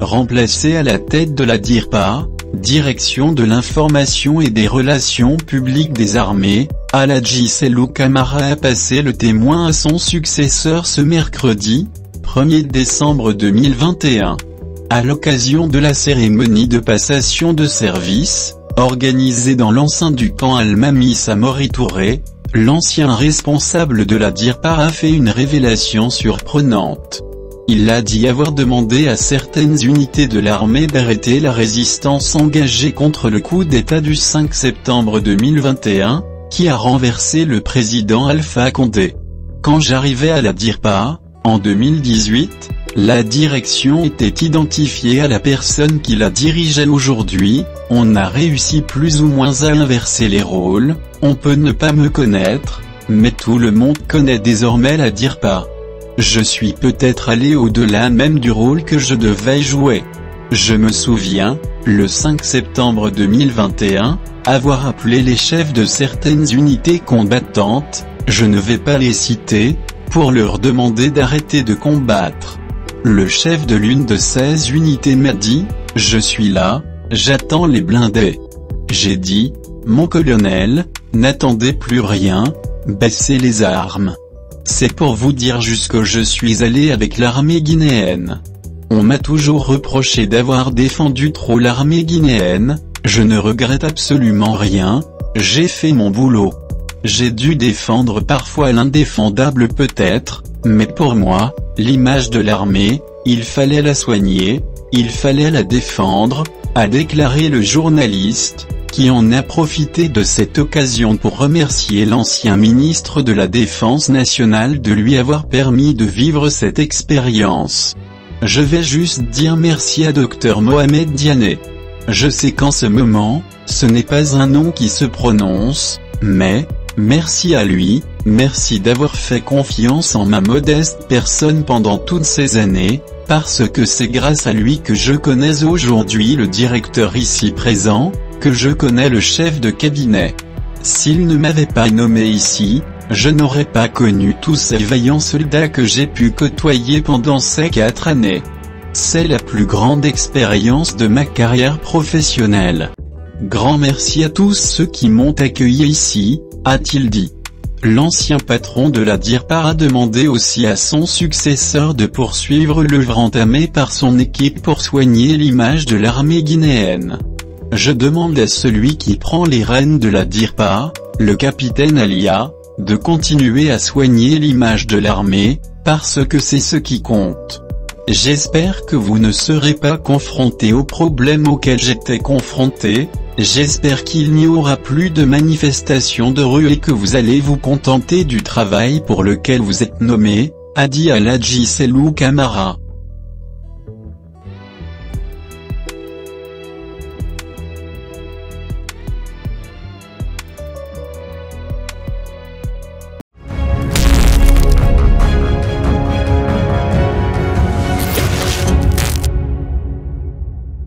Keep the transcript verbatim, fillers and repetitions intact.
remplacé à la tête de la DIRPA, Direction de l'information et des relations publiques des armées. Aladji Sellou Camara a passé le témoin à son successeur ce mercredi, premier décembre deux mille vingt et un. À l'occasion de la cérémonie de passation de service, organisée dans l'enceinte du camp Al-Mami à Mori Touré, l'ancien responsable de la DIRPA a fait une révélation surprenante. Il a dit avoir demandé à certaines unités de l'armée d'arrêter la résistance engagée contre le coup d'État du cinq septembre deux mille vingt et un, qui a renversé le président Alpha Condé. Quand j'arrivais à la DIRPA, en deux mille dix-huit, la direction était identifiée à la personne qui la dirigeait aujourd'hui. On a réussi plus ou moins à inverser les rôles. On peut ne pas me connaître, mais tout le monde connaît désormais la DIRPA. Je suis peut-être allé au-delà même du rôle que je devais jouer. Je me souviens, le cinq septembre deux mille vingt et un, avoir appelé les chefs de certaines unités combattantes, je ne vais pas les citer, pour leur demander d'arrêter de combattre. Le chef de l'une de ces unités m'a dit, « Je suis là, j'attends les blindés ». J'ai dit, « Mon colonel, n'attendez plus rien, baissez les armes ». C'est pour vous dire jusqu'où je suis allé avec l'armée guinéenne. On m'a toujours reproché d'avoir défendu trop l'armée guinéenne, je ne regrette absolument rien, j'ai fait mon boulot. J'ai dû défendre parfois l'indéfendable peut-être, mais pour moi, l'image de l'armée, il fallait la soigner, il fallait la défendre, a déclaré le journaliste, qui en a profité de cette occasion pour remercier l'ancien ministre de la Défense nationale de lui avoir permis de vivre cette expérience. Je vais juste dire merci à Docteur Mohamed Diané. Je sais qu'en ce moment, ce n'est pas un nom qui se prononce, mais, merci à lui, merci d'avoir fait confiance en ma modeste personne pendant toutes ces années, parce que c'est grâce à lui que je connais aujourd'hui le directeur ici présent, que je connais le chef de cabinet. S'il ne m'avait pas nommé ici, je n'aurais pas connu tous ces vaillants soldats que j'ai pu côtoyer pendant ces quatre années. C'est la plus grande expérience de ma carrière professionnelle. Grand merci à tous ceux qui m'ont accueilli ici, a-t-il dit. L'ancien patron de la DIRPA a demandé aussi à son successeur de poursuivre l'œuvre entamée par son équipe pour soigner l'image de l'armée guinéenne. Je demande à celui qui prend les rênes de la DIRPA, le capitaine Alia, de continuer à soigner l'image de l'armée, parce que c'est ce qui compte. J'espère que vous ne serez pas confrontés aux problèmes auxquels j'étais confronté, j'espère qu'il n'y aura plus de manifestations de rue et que vous allez vous contenter du travail pour lequel vous êtes nommé, a dit Aladji Sellou Camara.